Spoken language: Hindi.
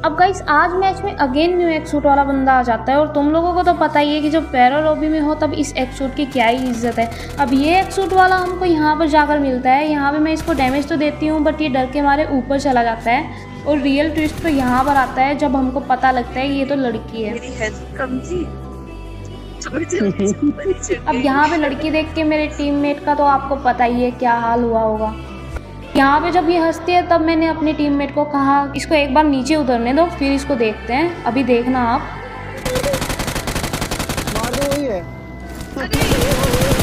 अब गाइस आज मैच में अगेन न्यू एक सूट वाला बंदा आ जाता है और तुम लोगों को तो पता ही है कि जब पैरो लॉबी में हो तब इस एक सूट की क्या ही इज्जत है। अब ये एक सूट वाला हमको यहाँ पर जाकर मिलता है। यहाँ पे मैं इसको डैमेज तो देती हूँ बट ये डर के मारे ऊपर चला जाता है और रियल ट्विस्ट तो यहाँ पर आता है जब हमको पता लगता है ये तो लड़की है। मेरी हेल्थ कम थी। अब यहाँ पे लड़की देख के मेरे टीममेट का तो आपको पता ही है क्या हाल हुआ होगा। यहाँ पे जब ये हंसती है तब मैंने अपने टीममेट को कहा इसको एक बार नीचे उतरने दो फिर इसको देखते हैं। अभी देखना आप। मार दो वही है।